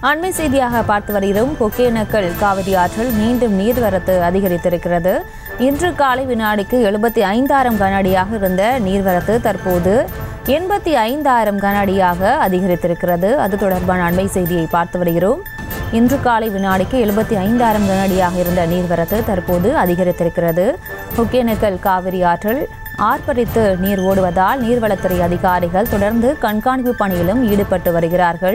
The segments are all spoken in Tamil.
அண்மை செய்தியாக பார்த்து வருகிறோம். ஒகேனக்கல் காவிரி ஆற்றில் மீண்டும் நீர்வரத்து அதிகரித்திருக்கிறது. இன்று காலை வினாடிக்கு 75,000 கன அடியாக இருந்த நீர்வரத்து தற்போது 85,000 கன அடியாக அதிகரித்திருக்கிறது. அது தொடர்பான அண்மை செய்தியை பார்த்து வருகிறோம். இன்று காலை வினாடிக்கு 75,000 கன அடியாக இருந்த நீர்வரத்து தற்போது அதிகரித்திருக்கிறது. ஒகேனக்கல் காவிரி ஆற்றில் ஆர்ப்பரித்து நீர் ஓடுவதால் நீர்வளத்துறை அதிகாரிகள் தொடர்ந்து கண்காணிப்பு பணியிலும் ஈடுபட்டு வருகிறார்கள்.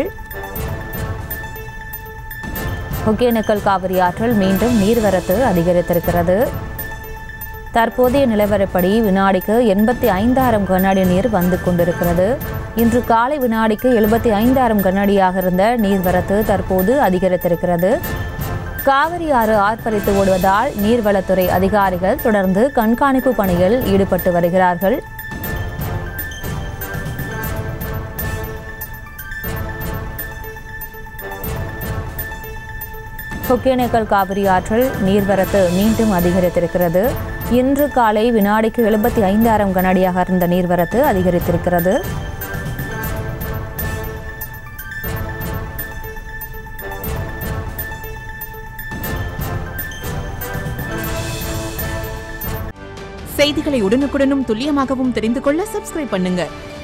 ஒகேனக்கல் காவிரி ஆற்றில் மீண்டும் நீர்வரத்து அதிகரித்திருக்கிறது. தற்போதைய நிலவரப்படி வினாடிக்கு 85,000 கன அடி நீர் வந்து கொண்டிருக்கிறது. இன்று காலை வினாடிக்கு 75,000 கன அடியாக இருந்த நீர்வரத்து தற்போது அதிகரித்திருக்கிறது. காவிரி ஆறு ஆர்ப்பரித்து ஓடுவதால் நீர்வளத்துறை அதிகாரிகள் தொடர்ந்து கண்காணிப்பு பணியில் ஈடுபட்டு வருகிறார்கள். ஒகேனக்கல் காவிரி ஆற்றில் நீர்வரத்து மீண்டும் அதிகரித்திருக்கிறது. இன்று காலை வினாடிக்கு 75,000 கன அடியாக இருந்த நீர்வரத்து அதிகரித்திருக்கிறது. செய்திகளை உடனுக்குடனும் துல்லியமாகவும் தெரிந்து கொள்ள சப்ஸ்கிரைப் பண்ணுங்க.